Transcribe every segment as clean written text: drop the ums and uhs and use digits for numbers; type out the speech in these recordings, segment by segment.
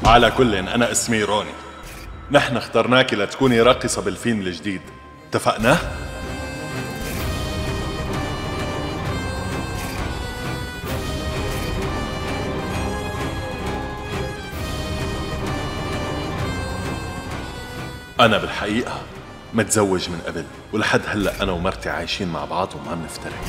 على كل أنا اسمي روني. نحن اخترناكي لتكوني راقصة بالفيلم الجديد، اتفقنا؟ أنا بالحقيقة متزوج من قبل، ولحد هلأ أنا ومرتي عايشين مع بعض وما بنفترق.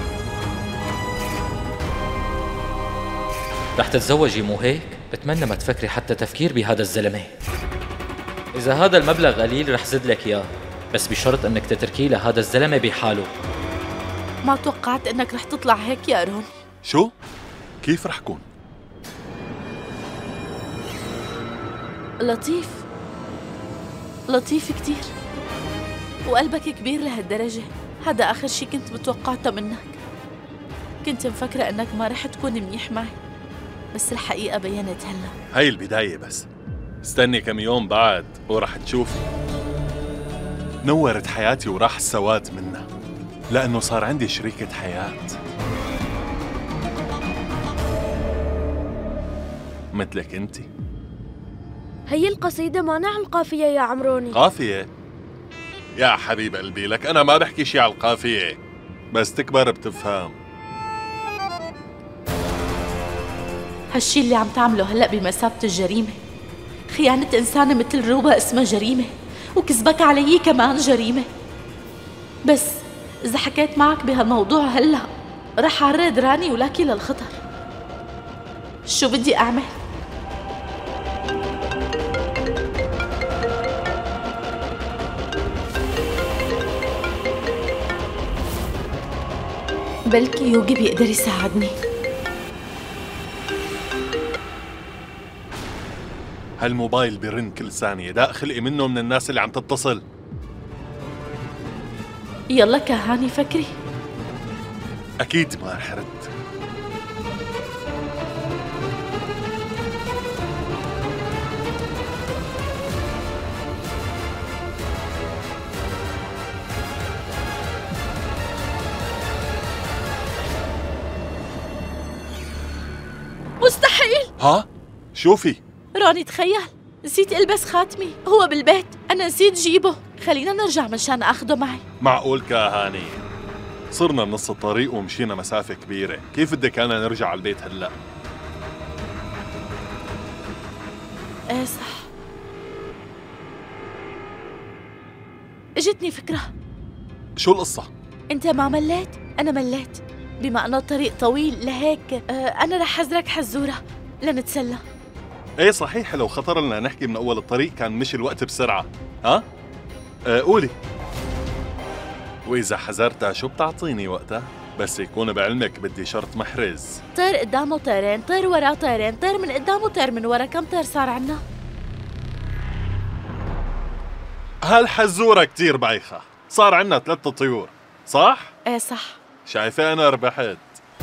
رح تتزوجي مو هيك؟ بتمنى ما تفكري حتى تفكير بهذا الزلمة. إذا هذا المبلغ قليل رح زد لك إياه، بس بشرط إنك تتركيه لهذا الزلمة بحاله. ما توقعت إنك رح تطلع هيك يا روني. شو؟ كيف رح كون؟ لطيف، لطيف كتير، وقلبك كبير لهالدرجة. هذا آخر شي كنت متوقعته منك. كنت مفكرة إنك ما رح تكون منيح معي، بس الحقيقة بينت هلا. هاي البداية بس، استني كم يوم بعد ورح تشوفي. نورت حياتي وراح السواد منها، لأنه صار عندي شريكة حياة مثلك انتي. هي القصيدة مانع على القافية يا عمروني. قافية؟ يا حبيب قلبي لك أنا ما بحكي شي على القافية، بس تكبر بتفهم. هالشي اللي عم تعمله هلأ بمثابة الجريمة. خيانة إنسانة مثل روبا اسمها جريمة، وكذبك علي كمان جريمة. بس إذا حكيت معك بهالموضوع هلأ رح أعرض راني ولاكي للخطر. شو بدي أعمل؟ بلكي يوجي بيقدر يساعدني. هالموبايل بيرن كل ثانية، داق خلقي منه من الناس اللي عم تتصل. يلا كهاني فكري. أكيد ما رح رد. مستحيل. ها؟ شوفي روني تخيل، نسيت البس خاتمي، هو بالبيت، انا نسيت جيبه. خلينا نرجع مشان اخده معي. معقول كهاني؟ صرنا بنص الطريق ومشينا مسافة كبيرة، كيف بدك أنا نرجع على البيت هلأ؟ ايه صح، اجتني فكرة. شو القصة؟ انت ما مليت؟ انا مليت، بما انه الطريق طويل لهيك انا رح حزرك حزورة لنتسلى. ايه صحيح، لو خطر لنا نحكي من أول الطريق كان مشي الوقت بسرعة. ها؟ قولي. وإذا حزرتها شو بتعطيني وقتها؟ بس يكون بعلمك بدي شرط محرز. طير قدامه طيرين، طير وراه طيرين، طير من قدامه طير من ورا. كم طير صار عنا؟ هالحزورة كتير بايخة، صار عنا 3 طيور، صح؟ ايه صح. شايفة أنا ربحت.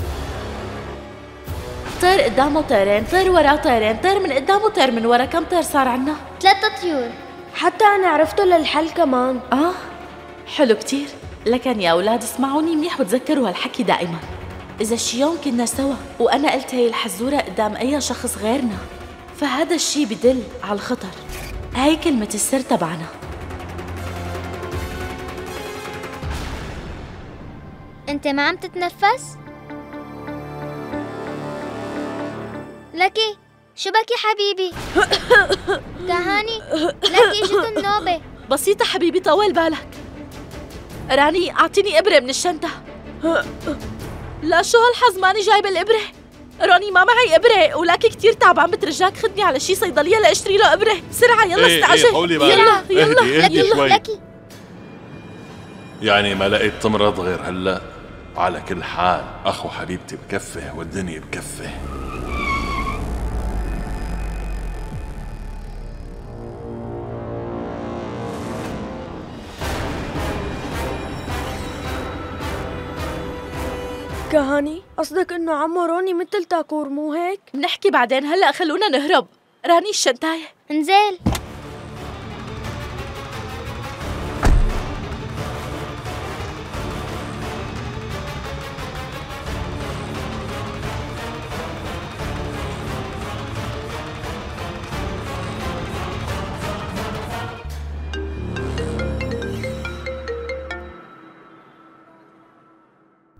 طير قدامه طيرين، طير وراه طيرين، طير من قدامه طير من ورا. كم طير صار عنا؟ 3 طيور. حتى أنا عرفته للحل كمان. حلو كتير. لكن يا أولاد اسمعوني منيح وتذكروا هالحكي دائما. إذا شي يوم كنا سوا وأنا قلت هي الحزورة قدام أي شخص غيرنا، فهذا الشي بدل على الخطر. هاي كلمة السر تبعنا. انت ما عم تتنفس؟ لكي شو بكي حبيبي؟ كهاني لكي اجت النوبة. بسيطة حبيبي، طول بالك. راني أعطيني إبرة من الشنطة. لا شو هالحظ ماني جايبة الإبرة. روني ما معي إبرة، ولاكي كتير تعبان، بترجاك خدني على شي صيدلية لأشتري له إبرة بسرعة. يلا استعجل. يلا يلا اهدي شوي. لكي يعني ما لقيت تمرض غير هلا؟ على كل حال أخو حبيبتي بكفه والدنيا بكفه. كهاني قصدك إنه عمو روني مثل تاكور مو هيك؟ بنحكي بعدين، هلأ خلونا نهرب. راني الشنطاية. انزل.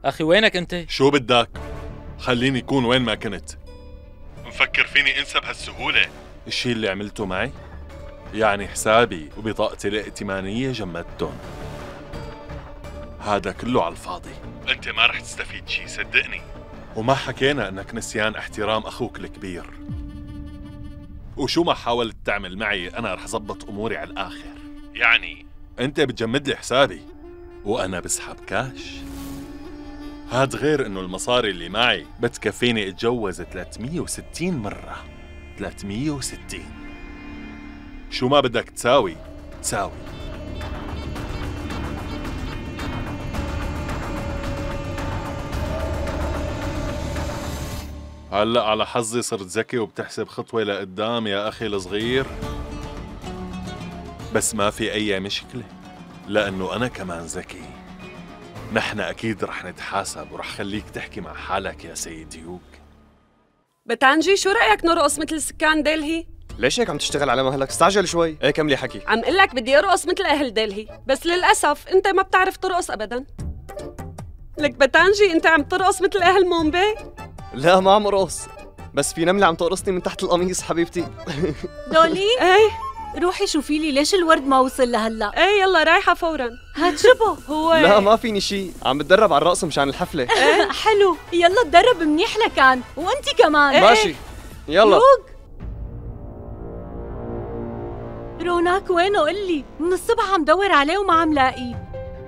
أخي وينك أنت؟ شو بدك؟ خليني يكون وين ما كنت. مفكر فيني انسى بهالسهولة؟ الشي اللي عملته معي؟ يعني حسابي وبطاقتي الائتمانية جمدتهم. هذا كله على الفاضي. انت ما رح تستفيد شي صدقني. وما حكينا انك نسيان احترام اخوك الكبير. وشو ما حاولت تعمل معي انا رح زبط اموري على الاخر. يعني انت بتجمد لي حسابي وانا بسحب كاش. هاد غير انه المصاري اللي معي بتكفيني اتجوز 360 مرة. 360. شو ما بدك تساوي تساوي. هلأ على حظي صرت ذكي وبتحسب خطوة لقدام يا أخي الصغير. بس ما في أي مشكلة لأنه أنا كمان ذكي. نحن أكيد رح نتحاسب ورح خليك تحكي مع حالك يا سيد يوك. بتانجي شو رأيك نرقص مثل سكان دلهي؟ ليش هيك عم تشتغل على مهلك؟ استعجل شوي. ايه كملي حكي. عم قلك بدي ارقص مثل أهل دلهي، بس للأسف أنت ما بتعرف ترقص أبداً. لك بتانجي أنت عم ترقص مثل أهل مومباي؟ لا ما عم ارقص، بس في نملة عم تقرصني من تحت القميص حبيبتي. دولي ايه روحي شوفي لي ليش الورد ما وصل لهلا. ايه يلا رايحة فوراً. هات شبه هو لا ما فيني شي، عم بتدرب على الرقص مشان الحفلة. حلو يلا تدرب منيح لكان وانتي كمان. ماشي يلا. روناك وينه قلي؟ من الصبح عم دور عليه وما عم لاقيه.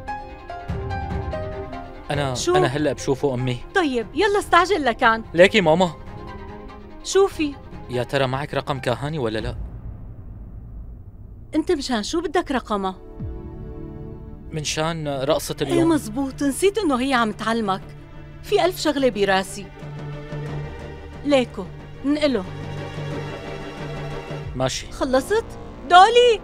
أنا هلأ بشوفه أمي. طيب يلا استعجل لكان. ليكي ماما. شوفي يا ترى معك رقم كهاني ولا لا؟ انت مشان شو بدك رقمها؟ من شان رقصة ايه اليوم. مزبوط، نسيت انه هي عم تعلمك. في 1000 شغلة براسي. ليكو نقله. ماشي خلصت؟ دولي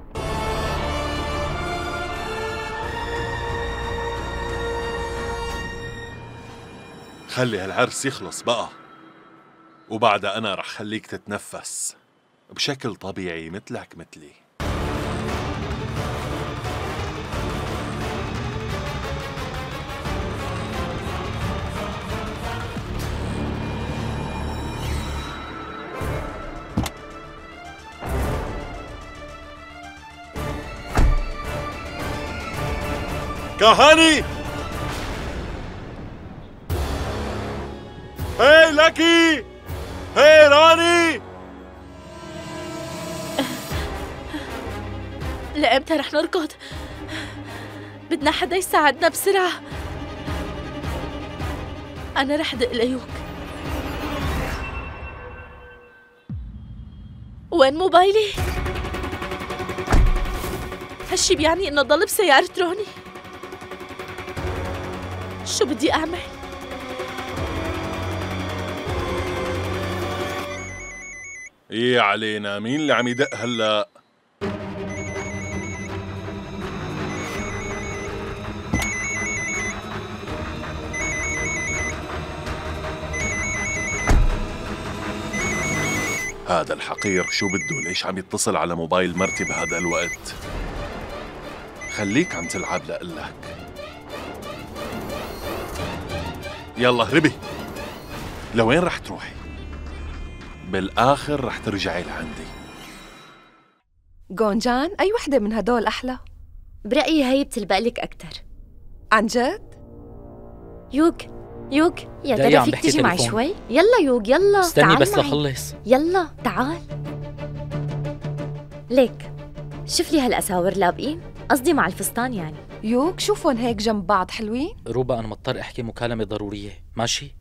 خلي هالعرس يخلص بقى، وبعدها أنا رح خليك تتنفس بشكل طبيعي مثلك مثلي. كهاني! هاي لكي! هاي راني! لإمتى رح نركض؟ بدنا حدا يساعدنا بسرعة. أنا رح دق ليوك. وين موبايلي؟ هالشي بيعني إنه ضل بسيارة روني. شو بدي أعمل؟ إيه علينا، مين اللي عم يدق هلأ؟ هذا الحقير شو بده؟ ليش عم يتصل على موبايل مرتي بهذا الوقت؟ خليك عم تلعب لقلك. يلا هربي. لوين رح تروحي؟ بالآخر رح ترجعي لعندي. جونجان أي وحدة من هدول أحلى؟ برأيي هي بتلبقلك أكتر. عن جد؟ يوغ يا داية ترى عم فيك بحكي تيجي معي تليفون. شوي؟ يلا يوغ يلا استني تعال بس معي. لخلص. يلا تعال. ليك شوف لي هالأساور لابقين، قصدي مع الفستان يعني. يوك شوفون هيك جنب بعض حلوين؟ روبا أنا مضطر أحكي مكالمة ضرورية، ماشي؟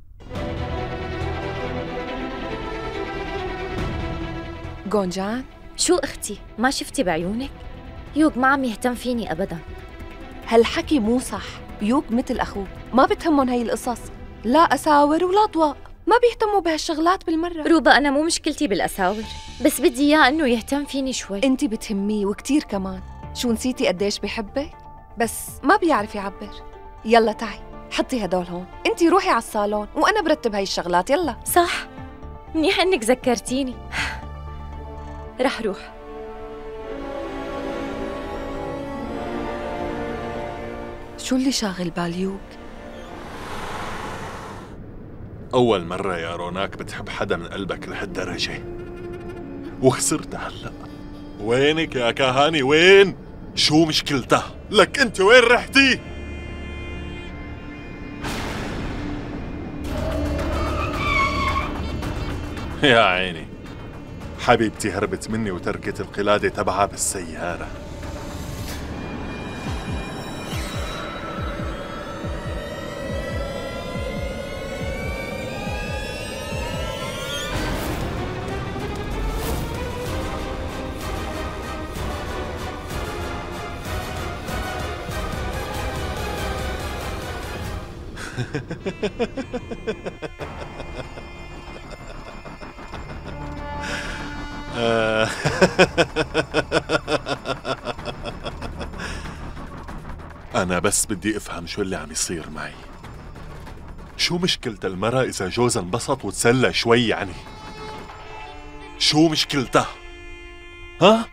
جونجان شو أختي؟ ما شفتي بعيونك؟ يوغ ما عم يهتم فيني أبداً. هالحكي مو صح. يوك مثل أخوك ما بتهمهم هي القصص، لا أساور ولا أضواء، ما بيهتموا بهالشغلات بالمرة. روبا أنا مو مشكلتي بالأساور، بس بدي إياه إنه يهتم فيني شوي. أنتي بتهميه وكتير كمان. شو نسيتي قديش بيحبك؟ بس ما بيعرف يعبر. يلا تعي حطي هدول هون، أنتي روحي على الصالون وأنا برتب هاي الشغلات. يلا. صح، منيح إنك ذكرتيني. رح روح. شو اللي شاغل بال يوك؟ أول مرة يا روناك بتحب حدا من قلبك لهالدرجة، وخسرت هلأ. وينك يا كهاني وين؟ شو مشكلتها؟ لك انت وين رحتي؟ يا عيني، حبيبتي هربت مني وتركت القلادة تبعها بالسيارة. أنا بس بدي أفهم شو اللي عم يصير معي. شو مشكلة المرأة إذا جوزها انبسط وتسلى شوي يعني؟ شو مشكلتها؟ ها؟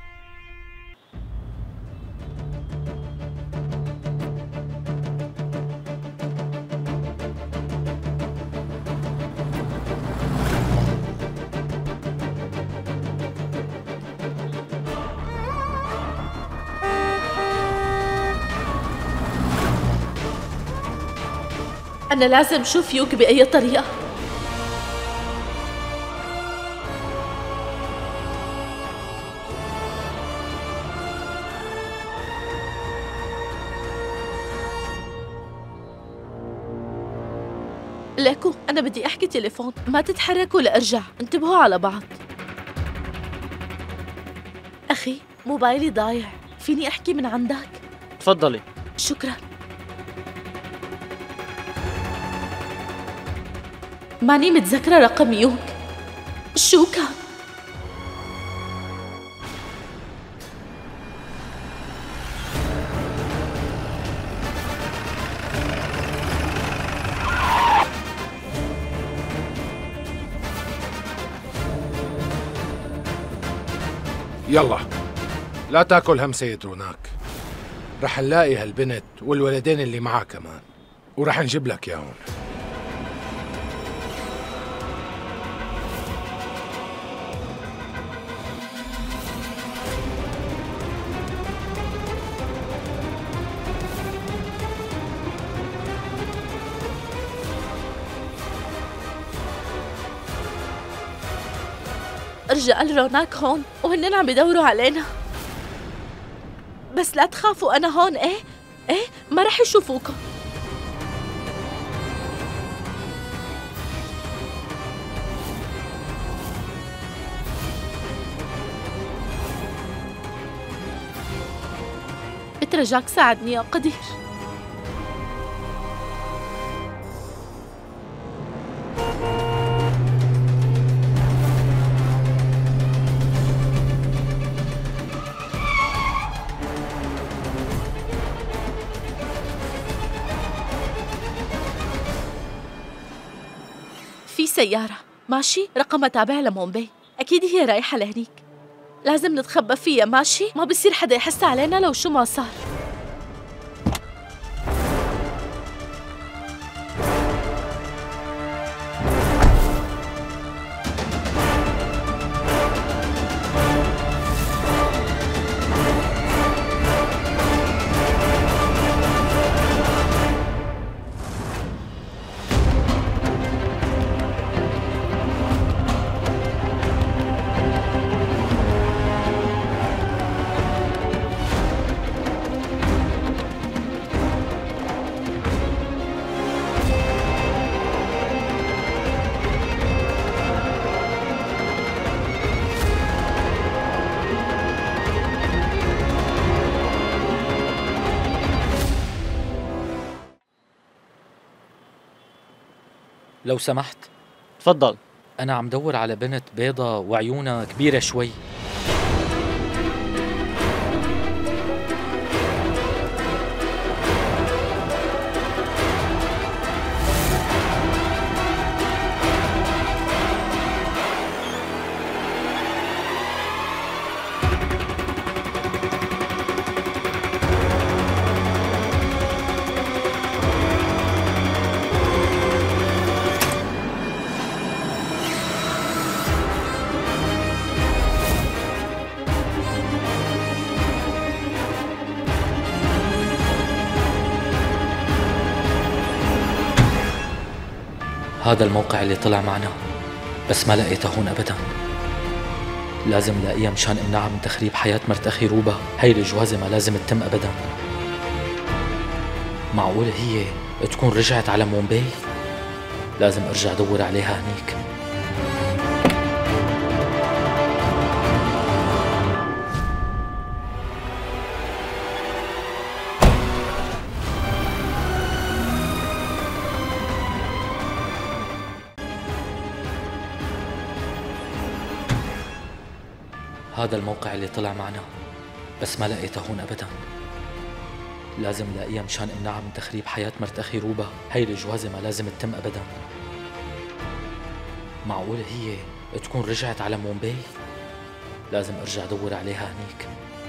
أنا لازم شوف يوك بأي طريقة. ليكو أنا بدي أحكي تليفون، ما تتحركوا لأرجع، انتبهوا على بعض. أخي موبايلي ضايع، فيني أحكي من عندك؟ تفضلي. شكراً. ماني متذكرة رقم يوك، شو كان؟ يلا لا تاكل هم سيد روناك، رح نلاقي هالبنت والولدين اللي معها كمان، ورح نجيب لك ياهم. رجال روناك هون وهنن عم بدوروا علينا، بس لا تخافوا أنا هون. إيه ما رح يشوفوكم. اترجاك ساعدني يا قدير. في سيارة ماشي رقمها تابع لمومباي، أكيد هي رايحة لهنيك. لازم نتخبى فيها ماشي، ما بصير حدا يحس علينا لو شو ما صار. لو سمحت. تفضل. أنا عم دور على بنت بيضة وعيونها كبيرة شوي. هذا الموقع اللي طلع معنا، بس ما لقيته هون أبدا. لازم لاقيها مشان امنعها من تخريب حياة مرت أخي روبا. هي الجوازة ما لازم تتم أبدا. معقول هي تكون رجعت على مومباي؟ لازم أرجع أدور عليها هنيك. هذا الموقع اللي طلع معنا، بس ما لقيته هون أبدا. لازم لاقيها مشان امنعها من تخريب حياة مرت أخي روبا. هي الجوازة ما لازم تتم أبدا. معقول هي تكون رجعت على مومباي؟ لازم أرجع أدور عليها هنيك.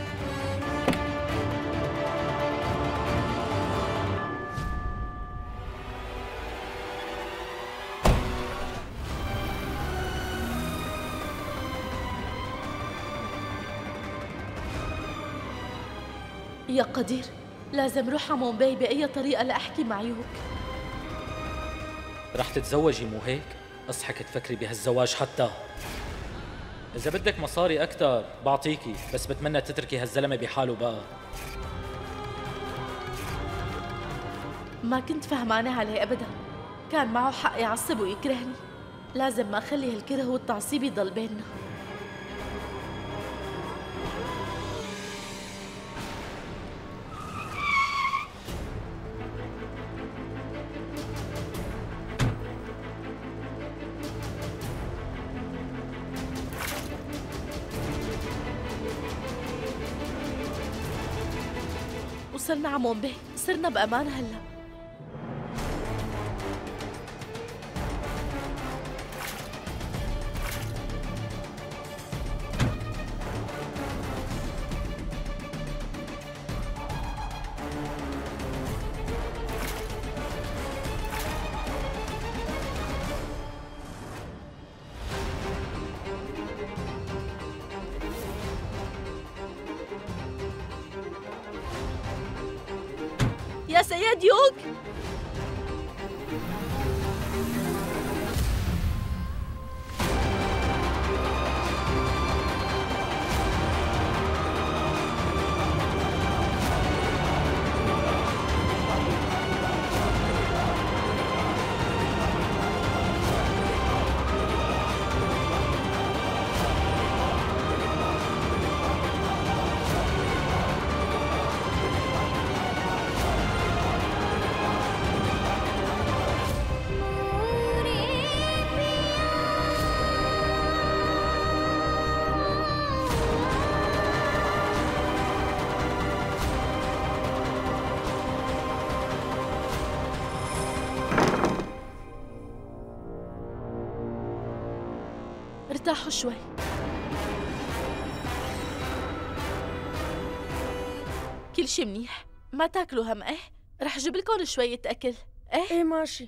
يا قدير، لازم روح على مومباي بأي طريقة لأحكي مع يوك. رح تتزوجي مو هيك؟ اصحك تفكري بهالزواج حتى. إذا بدك مصاري أكتر بعطيكي، بس بتمنى تتركي هالزلمة بحاله بقى. ما كنت فهمانة عليه أبدا، كان معه حق يعصب ويكرهني. لازم ما أخلي هالكره والتعصيب يضل بيننا. وصلنا على مومباي، صرنا بأمان هلا. يا سيد يوك، ارتاحوا شوي. كل شي منيح، ما تاكلوا هم. ايه رح اجيب لكم شوية أكل. ايه ماشي.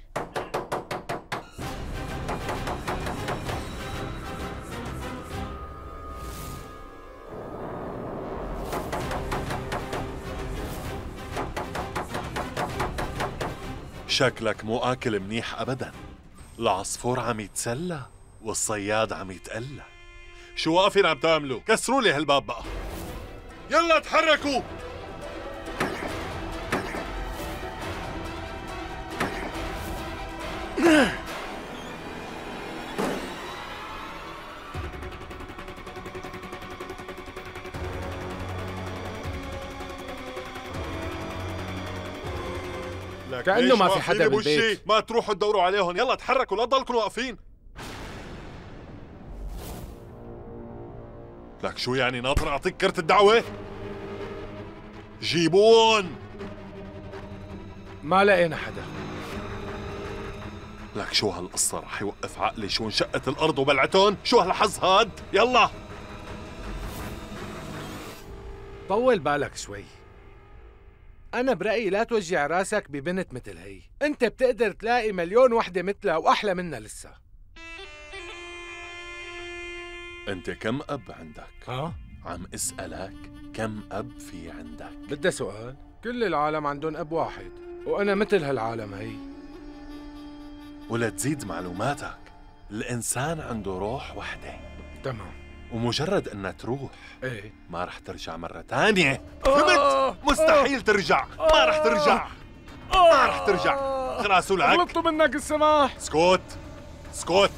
شكلك مو آكل منيح أبداً. العصفور عم يتسلى والصياد عم يتقلى. شو واقفين عم تعملوا؟ كسروا لي هالباب بقى. يلا تحركوا. كأنه ما في حدا بالبيت. ما تروحوا تدوروا عليهم. يلا تحركوا، لا تضلكم واقفين. لك شو يعني ناطر اعطيك كرت الدعوة؟ جيبون. ما لقينا حدا. لك شو هالقصة رح يوقف عقلي؟ شو انشقت الأرض وبلعتون؟ شو هالحظ هاد؟ يلا طول بالك شوي. أنا برأيي لا توجع راسك ببنت مثل هي. أنت بتقدر تلاقي مليون وحدة مثلها وأحلى منها لسه. أنت كم أب عندك؟ ها؟ عم اسألك كم أب في عندك؟ بدها سؤال؟ كل العالم عندهم أب واحد، وأنا مثل هالعالم هي. ولا تزيد معلوماتك، الإنسان عنده روح وحدة. تمام. ومجرد انها تروح ايه ما رح ترجع مرة تانية. فهمت؟ مستحيل ترجع، ما رح ترجع، ما رح ترجع. خلاص ولك غلطت منك السماح. اسكت اسكت.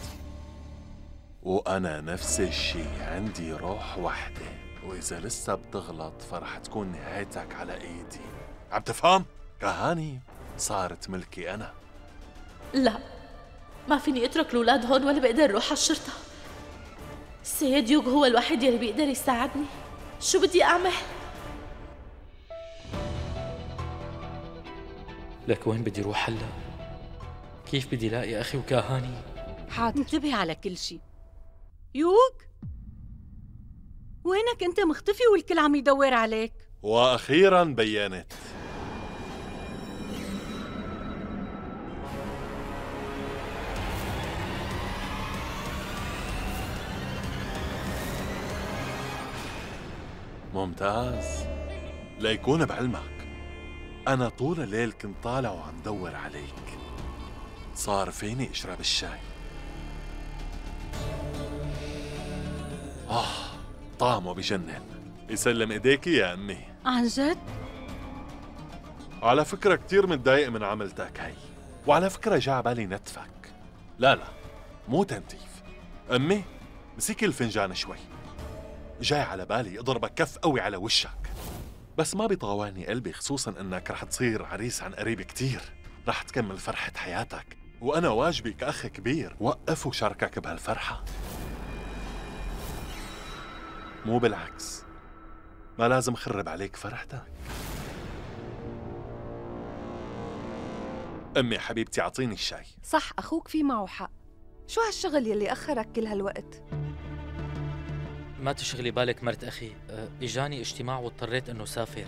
وأنا نفس الشي، عندي روح وحدة، وإذا لسه بتغلط فرح تكون نهايتك على إيدي. عم تفهم؟ كهاني صارت ملكي أنا. لا، ما فيني اترك الأولاد هون ولا بقدر اروح على الشرطة. السيد يوغ هو الوحيد يلي بيقدر يساعدني. شو بدي أعمل؟ لك وين بدي روح هلا؟ كيف بدي لاقي أخي وكاهاني؟ حاضر، انتبه على كل شيء. يوغ، وينك انت مختفي والكل عم يدور عليك؟ وأخيراً بينت. ممتاز. ليكون بعلمك أنا طول الليل كنت طالع وعم دور عليك. صار فيني أشرب الشاي. طعمه بجنن. يسلم إيديكي يا أمي. عن جد؟ على فكرة كتير متضايق من عملتك هي، وعلى فكرة جا بالي نتفك. لا مو تنتيف. أمي مسكي الفنجان شوي، جاي على بالي اضربك كف قوي على وشك، بس ما بيطاوعني قلبي، خصوصا انك رح تصير عريس عن قريب كتير، رح تكمل فرحة حياتك، وانا واجبي كأخ كبير وقف وشاركك بهالفرحة. مو بالعكس، ما لازم خرب عليك فرحتك. امي حبيبتي اعطيني الشاي. صح، اخوك في معه حق. شو هالشغل يلي اخرك كل هالوقت؟ ما تشغلي بالك مرت أخي، إجاني اجتماع واضطريت أنه سافر.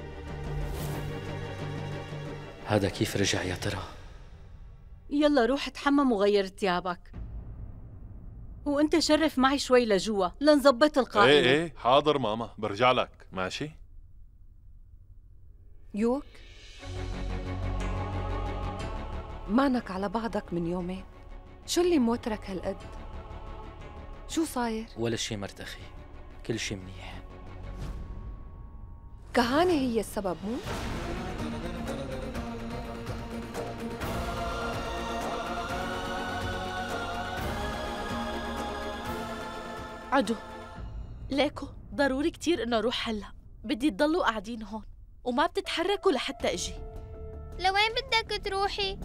هذا كيف رجع يا ترى؟ يلا روح اتحمم وغير ثيابك، وانت شرف معي شوي لجوا لنظبط القائمة. ايه حاضر ماما، برجع لك. ماشي؟ يوك، مانك على بعضك من يومين، شو اللي موترك هالقد؟ شو صاير؟ ولا شي مرت أخي، كل شي منيح. كهاني هي السبب مو؟ عدو، ليكو ضروري كتير انه اروح هلا. بدي تضلوا قاعدين هون وما بتتحركوا لحتى اجي. لوين بدك تروحي؟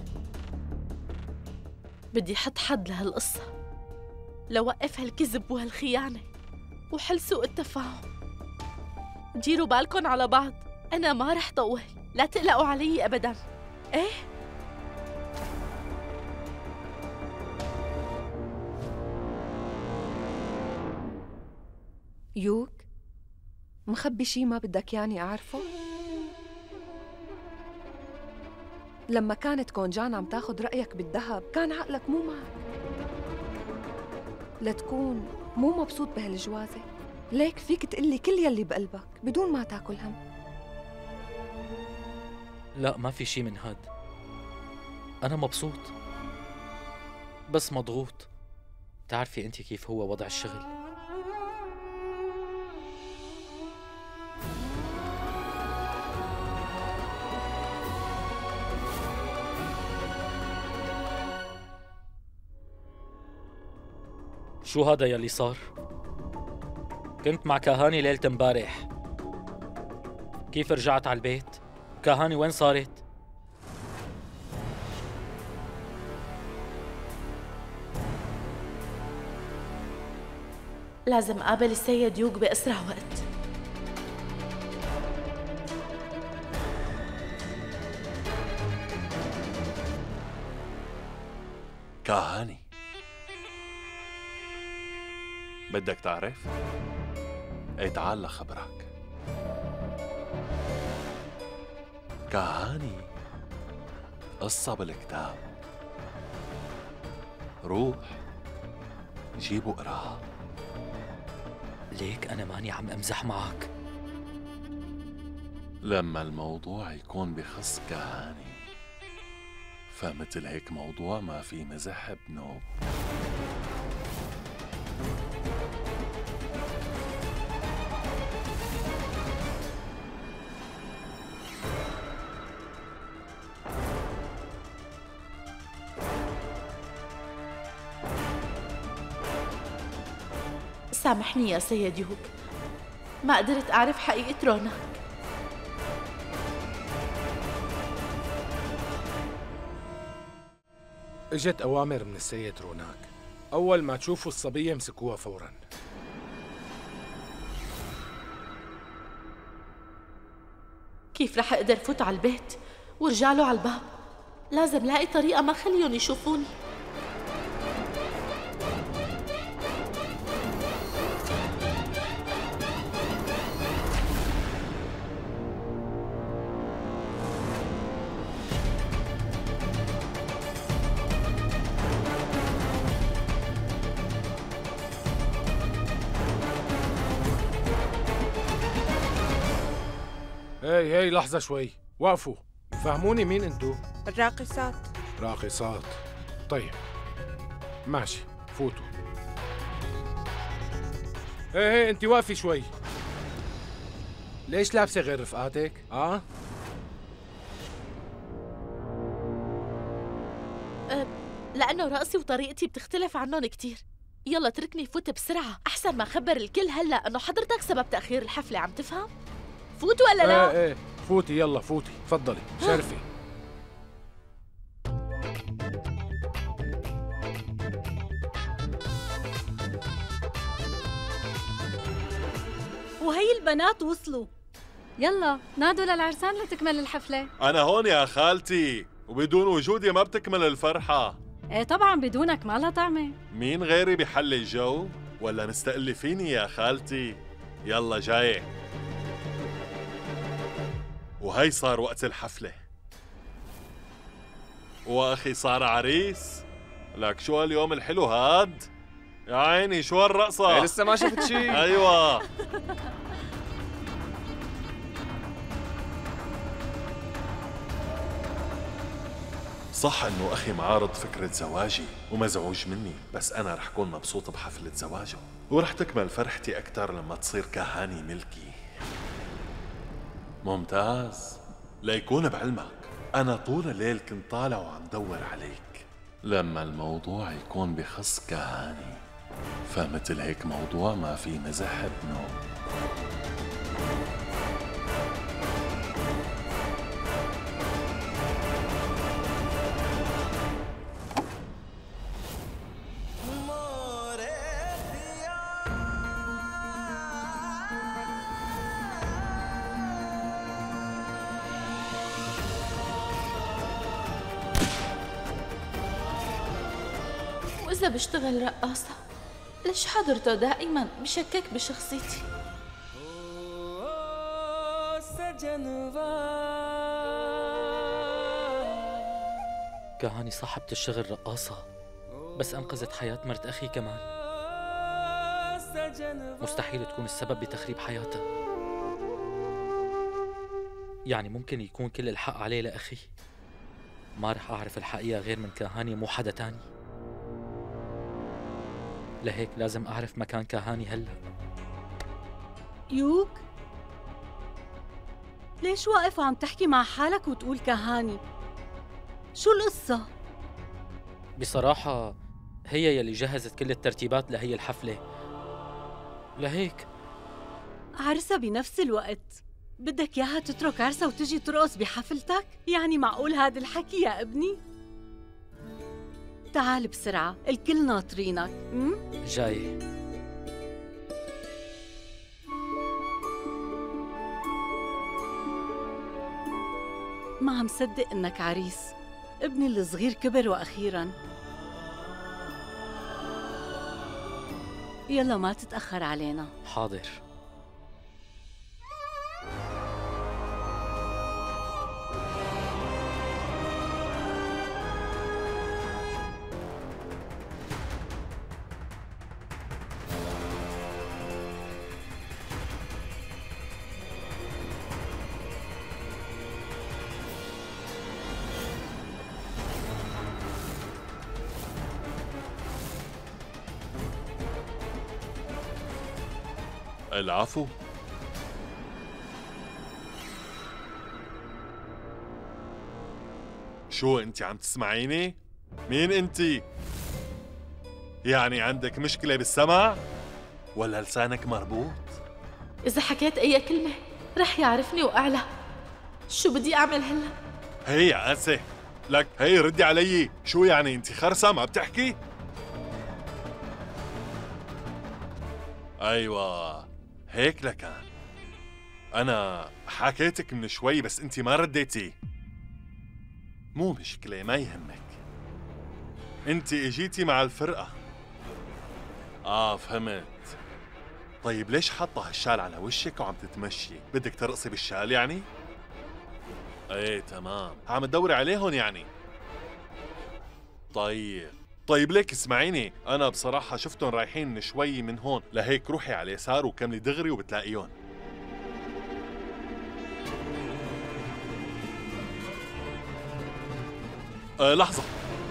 بدي حط حد لهالقصة، لوقف هالكذب وهالخيانة وحل سوء التفاهم. ديروا بالكن على بعض، أنا ما رح طول، لا تقلقوا علي أبداً. إيه؟ يوك، مخبي شي ما بدك ياني أعرفه؟ لما كانت كونجان عم تاخد رأيك بالذهب كان عقلك مو معك، لتكون مو مبسوط بهالجوازة، ليك فيك تقلي كل يلي بقلبك بدون ما تاكل هم. لا ما في شي من هاد، أنا مبسوط بس مضغوط. تعرفي أنت كيف هو وضع الشغل. شو هذا يلي صار؟ كنت مع كهاني ليلة امبارح، كيف رجعت على البيت؟ كهاني وين صارت؟ لازم أقابل السيد يوغ بأسرع وقت. كهاني، بدك تعرف؟ اي تعال لخبرك. كهاني قصة بالكتاب، روح جيبوا اقراها. ليك أنا ماني عم أمزح معك. لما الموضوع يكون بخص كهاني فمثل هيك موضوع ما في مزح بنوب. سامحني يا سيد يوك، ما قدرت أعرف حقيقة روناك. اجت أوامر من السيد روناك، أول ما تشوفوا الصبية امسكوها فوراً. كيف رح أقدر فوت على البيت وارجع له على الباب؟ لازم لاقي طريقة ما خليهم يشوفوني. هي لحظة شوي، وقفوا، فهموني مين انتو؟ الراقصات. راقصات، طيب ماشي، فوتوا. هي انتي وقفي شوي. ليش لابسة غير رفقاتك؟ لأنه رقصي وطريقتي بتختلف عنهم كتير. يلا تركني فوت بسرعة أحسن ما أخبر الكل هلأ إنه حضرتك سبب تأخير الحفلة. عم تفهم؟ فوت ولا لا؟ ايه فوتي، يلا فوتي، تفضلي شرفي. وهي البنات وصلوا. يلا نادوا للعرسان لتكمل الحفلة. أنا هون يا خالتي، وبدون وجودي ما بتكمل الفرحة. ايه طبعا بدونك ما لها طعمة. مين غيري بحل الجو؟ ولا مستقلة فيني يا خالتي؟ يلا جاي. وهي صار وقت الحفلة، وأخي صار عريس. لك شو هاليوم الحلو هاد؟ يا عيني شو هالرقصة؟ لسه ما شفت شي. أيوة. صح إنه أخي معارض فكرة زواجي ومزعوج مني، بس أنا رح كون مبسوط بحفلة زواجه، ورح تكمل فرحتي أكتر لما تصير كهاني ملكي. ممتاز. ليكون بعلمك أنا طول الليل كنت طالع وعم دور عليك. لما الموضوع يكون بخص كهاني فمثل هيك موضوع ما في مزح بنوب. وإذا بشتغل رقاصة ليش حضرته دائما بشكك بشخصيتي؟ كهاني صاحبة الشغل رقاصة، بس أنقذت حياة مرت أخي كمان. مستحيل تكون السبب بتخريب حياتها. يعني ممكن يكون كل الحق عليه لأخي. ما رح أعرف الحقيقة غير من كهاني، مو حدا تاني. لهيك لازم أعرف مكان كهاني هلأ. يوك، ليش واقف وعم تحكي مع حالك وتقول كهاني؟ شو القصة؟ بصراحة هي يلي جهزت كل الترتيبات لهي الحفلة، لهيك عرسة بنفس الوقت. بدك ياها تترك عرسة وتجي ترقص بحفلتك؟ يعني معقول هذا الحكي يا ابني؟ تعال بسرعة، الكل ناطرينك. جاي. ما عم صدق انك عريس. ابني الصغير كبر واخيرا. يلا ما تتأخر علينا. حاضر. العفو. شو انت عم تسمعيني؟ مين انت؟ يعني عندك مشكلة بالسمع؟ ولا لسانك مربوط؟ إذا حكيت أي كلمة رح يعرفني وأعلى. شو بدي أعمل هلا؟ هي يا آسة، لك هي ردي علي. شو يعني انت خرسة ما بتحكي؟ أيوة هيك لكان. أنا حكيتك من شوي بس انت ما رديتي. مو مشكلة ما يهمك. انت اجيتي مع الفرقة. فهمت. طيب ليش حاطة هالشال على وشك وعم تتمشي؟ بدك ترقصي بالشال يعني؟ ايه تمام، عم تدوري عليهم يعني؟ طيب ليك اسمعيني، أنا بصراحة شفتهم رايحين من شوي من هون، لهيك روحي على اليسار وكملي دغري وبتلاقيهم. لحظة.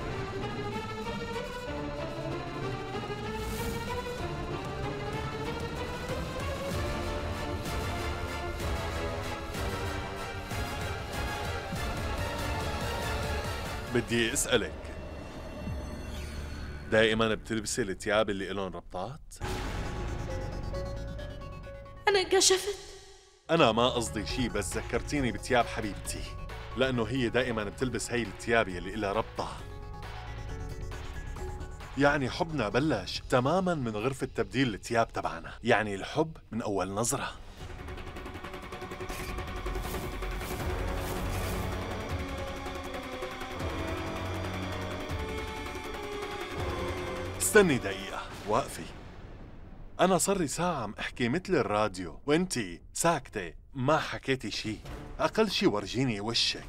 بدي اسألك، دائما بتلبسي الثياب اللي إلهم ربطات؟ أنا انكشفت. أنا ما قصدي شي، بس ذكرتيني بثياب حبيبتي، لأنه هي دائما بتلبس هي الثياب اللي إلها ربطة. يعني حبنا بلش تماما من غرفة تبديل الثياب تبعنا، يعني الحب من أول نظرة. استني دقيقة، وقفي. أنا صار لي ساعة عم أحكي مثل الراديو وإنتي ساكتة ما حكيتي شي. أقل شي ورجيني وشك.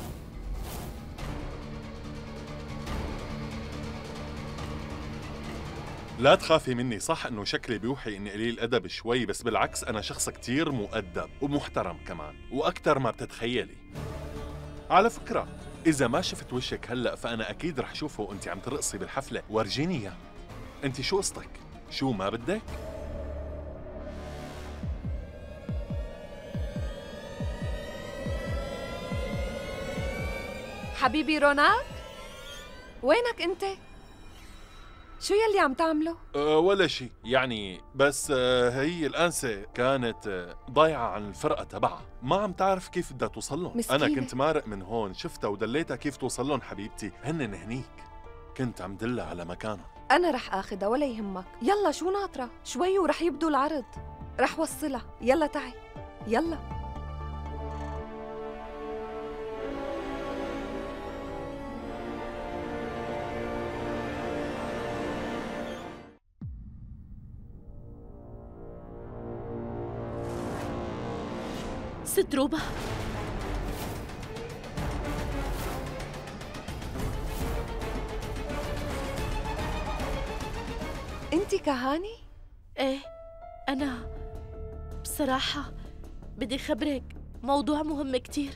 لا تخافي مني، صح إنه شكلي بيوحي إني قليل أدب شوي، بس بالعكس أنا شخص كتير مؤدب ومحترم كمان، وأكتر ما بتتخيلي. على فكرة إذا ما شفت وشك هلأ فأنا أكيد رح شوفه وأنت عم ترقصي بالحفلة، ورجيني إياه. أنت شو قصتك؟ شو ما بدك؟ حبيبي روناك، وينك انت؟ شو يلي عم تعمله؟ ولا شي يعني، بس هي الأنسة كانت ضايعة عن الفرقة تبعها، ما عم تعرف كيف بدها توصلهم. مسكينة. أنا كنت مارق من هون، شفتها ودليتها كيف توصلهم حبيبتي، هن هنيك، كنت عم دلها على مكانهم. أنا رح آخدها ولا يهمك. يلا شو ناطرة؟ شوي ورح يبدو العرض. رح وصلها، يلا تعي، يلا. ست روبا، انتي كهاني؟ ايه أنا بصراحة بدي خبرك موضوع مهم كتير.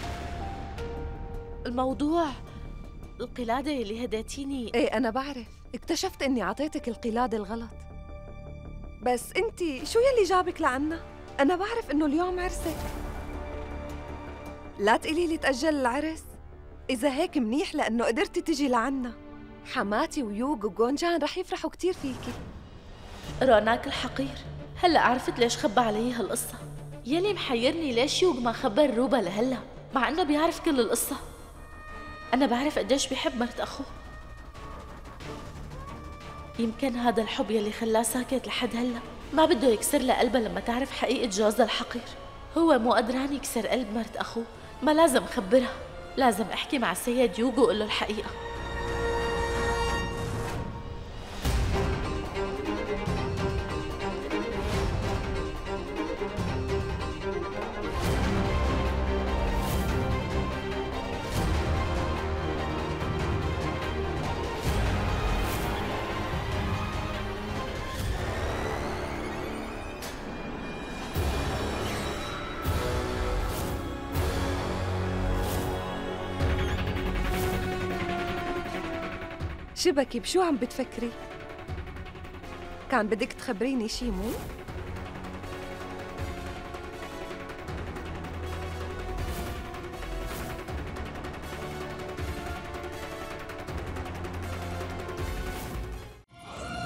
الموضوع القلادة اللي هديتيني. ايه أنا بعرف، اكتشفت إني عطيتك القلادة الغلط. بس انتي شو يلي جابك لعنا؟ أنا بعرف إنه اليوم عرسك. لا تقولي لي تأجل العرس. إذا هيك منيح لأنه قدرتي تجي لعنا. حماتي ويوغ وجونجان رح يفرحوا كتير فيكي. روناك الحقير، هلأ عرفت ليش خبى علي هالقصة. يلي محيرني ليش يوغ ما خبر روبا لهلأ مع إنه بيعرف كل القصة. أنا بعرف قديش بيحب مرت أخوه. يمكن هذا الحب يلي خلاه ساكت لحد هلأ، ما بده يكسر لها قلبها لما تعرف حقيقة جوزها الحقير. هو مو قدران يكسر قلب مرت أخوه، ما لازم خبرها، لازم أحكي مع السيد يوغو وقول له الحقيقة. شبكي بشو عم بتفكري؟ كان بدك تخبريني شي مو؟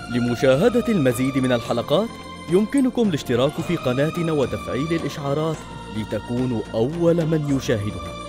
لمشاهدة المزيد من الحلقات يمكنكم الاشتراك في قناتنا وتفعيل الإشعارات لتكونوا أول من يشاهدها.